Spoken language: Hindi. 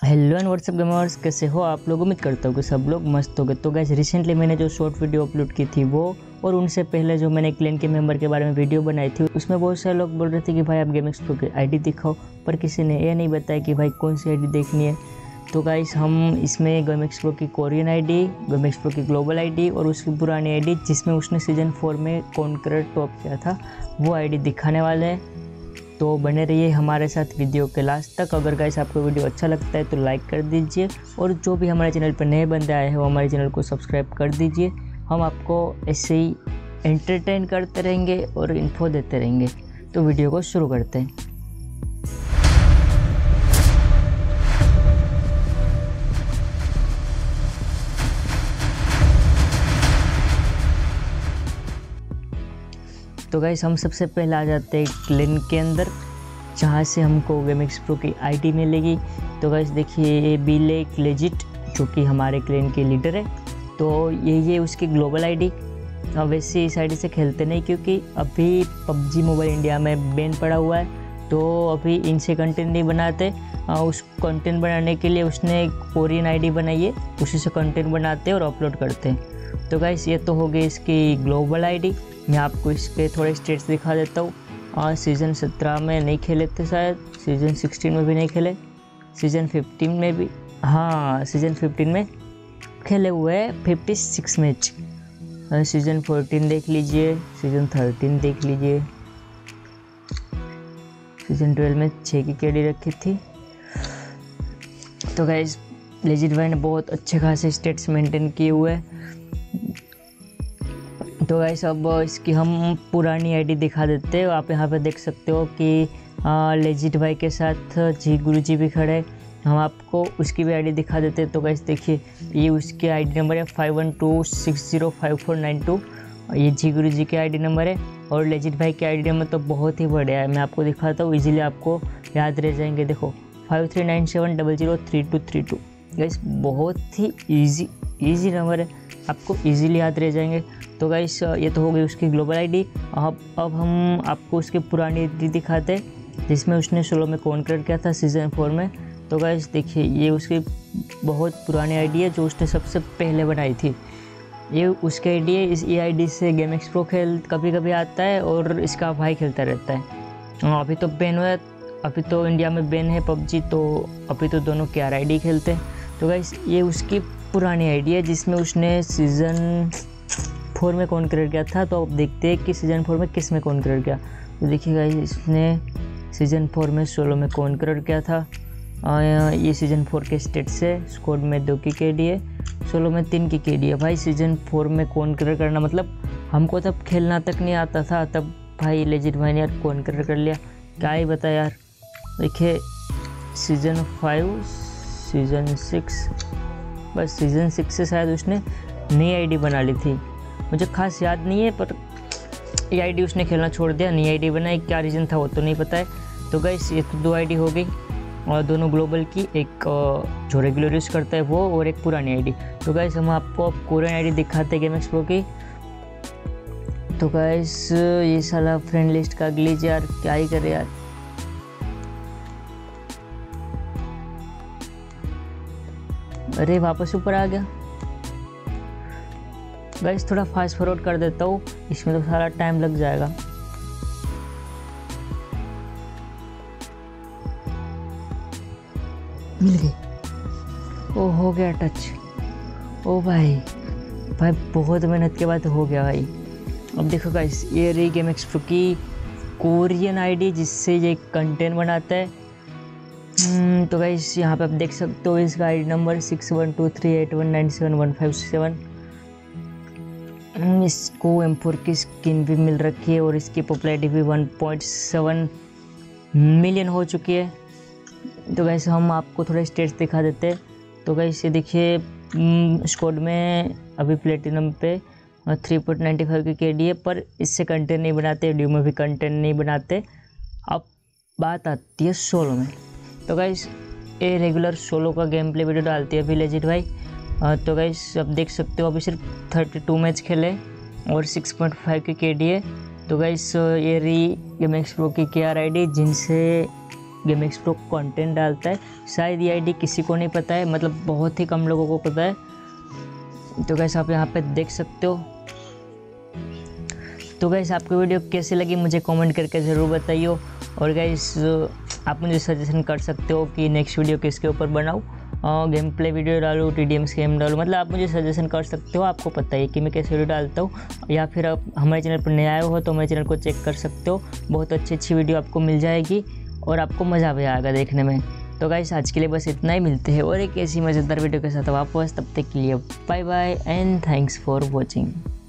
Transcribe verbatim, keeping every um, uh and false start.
हेलो एंड व्हाट्सअप गेमर्स, कैसे हो आप लोग। उम्मीद करता हूँ कि सब लोग मस्त हो गए। तो गाइस रिसेंटली मैंने जो शॉर्ट वीडियो अपलोड की थी वो, और उनसे पहले जो मैंने क्लैन के मेंबर के बारे में वीडियो बनाई थी, उसमें बहुत सारे लोग बोल रहे थे कि भाई आप गेम एक्सप्लो की आईडी दिखाओ, पर किसी ने ये नहीं बताया कि भाई कौन सी आईडी देखनी है। तो गाइस हम इसमें गेम एक्सप्लो की कोरियन आईडी, गेम एक्सप्लो की ग्लोबल आईडी और उसकी पुरानी आईडी जिसमें उसने सीजन फोर में कॉन्करर टॉप किया था, वो आईडी दिखाने वाले हैं। तो बने रहिए हमारे साथ वीडियो के लास्ट तक। अगर गाइस आपको वीडियो अच्छा लगता है तो लाइक कर दीजिए, और जो भी हमारे चैनल पर नए बंदे आए हैं वो हमारे चैनल को सब्सक्राइब कर दीजिए। हम आपको ऐसे ही एंटरटेन करते रहेंगे और इन्फो देते रहेंगे। तो वीडियो को शुरू करते हैं। तो गाइस हम सबसे पहले आ जाते हैं क्लैन के अंदर, जहाँ से हमको गेम एक्सप्लो की आईडी मिलेगी। तो गाइस देखिए ये बिलेक लेजिट जो कि हमारे क्लैन के लीडर है, तो ये ये उसकी ग्लोबल आईडी। अब वैसे इस आईडी से खेलते नहीं क्योंकि अभी पबजी मोबाइल इंडिया में बैन पड़ा हुआ है, तो अभी इनसे कंटेंट नहीं बनाते। उस कंटेंट बनाने के लिए उसने एक कोरियन आईडी बनाई है, उसी से कंटेंट बनाते हैं और अपलोड करते हैं। तो गाइस ये तो हो गई इसकी ग्लोबल आईडी। मैं आपको इसके थोड़े स्टेट्स दिखा देता हूँ। और सीज़न सत्रह में नहीं खेले थे शायद, सीज़न सिक्सटीन में भी नहीं खेले, सीज़न फिफ्टीन में भी, हाँ सीज़न फिफ्टीन में खेले हुए हैं fifty six match. Season fourteen देख लीजिए, सीज़न थर्टीन देख लीजिए, सीज़न ट्वेल्व में छः की केडी रखी थी। तो गाइस लेजिट भाई ने बहुत अच्छे खासे स्टेट्स मेंटेन किए हुए हैं। तो गाइस अब इसकी हम पुरानी आईडी दिखा देते हैं। आप यहाँ पे देख सकते हो कि लेजिट भाई के साथ जी गुरुजी भी खड़े हैं। हम आपको उसकी भी आईडी दिखा देते हैं। तो गाइस देखिए ये उसकी आईडी नंबर है five one two six zero five four nine two. ये जी गुरुजी के आईडी नंबर है, और लेजिट भाई की आईडी नंबर तो बहुत ही बढ़िया है। मैं आपको दिखाता हूँ, इजीली आपको याद रह जाएंगे। देखो five three nine seven double zero three two three two. Guys बहुत ही ईजी ईजी नंबर है, आपको ईजीली याद रह जाएंगे। तो गाइस ये तो हो गई उसकी ग्लोबल आईडी। अब अब हम आपको उसकी पुरानी आईडी दिखाते हैं जिसमें उसने सोलो में कॉन्करर किया था सीज़न फोर में। तो गाइस देखिए ये उसकी बहुत पुरानी आईडी है जो उसने सबसे पहले बनाई थी। ये उसकी आईडी है। इस ये आईडी से गेम एक्सप्लो खेल कभी कभी आता है और इसका भाई खेलता रहता है। अभी तो बैन हुआ है, अभी तो इंडिया में बैन है पबजी, तो अभी तो दोनों के आर आईडी खेलते हैं। तो गाइस ये उसकी पुरानी आईडी है जिसमें उसने सीज़न फोर में कॉन्करर किया था। तो अब देखते हैं कि सीज़न फोर में किस में कॉन्करर किया। तो देखिए गाइस इसने सीज़न फोर में सोलो में कॉन्करर किया था। ये सीज़न फोर के स्टेट से स्क्वाड में दो की केडी है, सोलो में तीन की केडी है। भाई सीज़न फोर में कॉन्करर करना मतलब हमको तब खेलना तक नहीं आता था, तब भाई लेजिट भाई ने यार कॉन्करर कर लिया, क्या ही बता यार। देखिए सीज़न फाइव, सीज़न सिक्स, बस सीज़न सिक्स से शायद उसने नई आईडी बना ली थी, मुझे खास याद नहीं है, पर ये आईडी उसने खेलना छोड़ दिया, नई आईडी बनाई। क्या रीज़न था वो तो नहीं पता है। तो गाइस ये तो दो आईडी हो गई, और दोनों ग्लोबल की, एक जो रेगुलर यूज़ करता है वो, और एक पुरानी आईडी। तो गाइस हम आपको अब कोरियन आईडी दिखाते हैं गेम एक्सप्लो की। तो गाइस ये साला फ्रेंड लिस्ट का ग्लिच यार, क्या ही करे यार। अरे वापस ऊपर आ गया। गाइस थोड़ा फास्ट फॉरवर्ड कर देता हूँ, इसमें तो सारा टाइम लग जाएगा। मिल गई, ओ हो गया टच। ओ भाई भाई बहुत मेहनत के बाद हो गया भाई। अब देखो गाइस ये रही गेम एक्सप्लो की कोरियन आईडी जिससे ये कंटेंट बनाता है। तो गाइस यहाँ पे आप देख सकते हो इसका ID number six one two three eight one nine seven one five seven. इसको एम फोर की स्किन भी मिल रखी है, और इसकी पॉपुलैरिटी भी वन पॉइंट सेवन मिलियन हो चुकी है। तो गाइस हम आपको थोड़े स्टेट्स दिखा देते हैं। तो गाइस ये देखिए स्क्वाड में अभी प्लेटिनम पे थ्री पॉइंट नाइन्टी फाइव की केडी है, पर इससे कंटेंट नहीं बनाते, ड्यू में भी कंटेंट नहीं बनाते। अब बात आती है सोलो में। तो गाइस ये रेगुलर सोलो का गेम प्ले वीडियो डालती है अभी लेजिट भाई। तो गाइस अब देख सकते हो अभी सिर्फ थर्टी टू मैच खेले और सिक्स पॉइंट फाइव की केडी है। तो गाइस ये रही गेम एक्सप्लो की के आर आई डी जिनसे गेम एक्स प्रो कंटेंट डालता है। शायद ये आईडी किसी को नहीं पता है, मतलब बहुत ही कम लोगों को पता है। तो गाइस आप यहाँ पे देख सकते हो। तो गाइस आपको वीडियो कैसी लगी मुझे कमेंट करके ज़रूर बताइए। और गाइस आप मुझे सजेशन कर सकते हो कि नेक्स्ट वीडियो किसके ऊपर बनाऊँ, गेम प्ले वीडियो डालूँ, टी डी एम्स गेम डालूँ, मतलब आप मुझे सजेशन कर सकते हो। आपको पता है कि मैं कैसे वीडियो डालता हूँ, या फिर आप हमारे चैनल पर नए आए हो तो हमारे चैनल को चेक कर सकते हो। बहुत अच्छी अच्छी वीडियो आपको मिल जाएगी और आपको मज़ा भी आएगा देखने में। तो गाइस आज के लिए बस इतना ही, मिलते हैं और एक ऐसी मज़ेदार वीडियो के साथ वापस। तब तक के लिए bye bye and thanks for watching.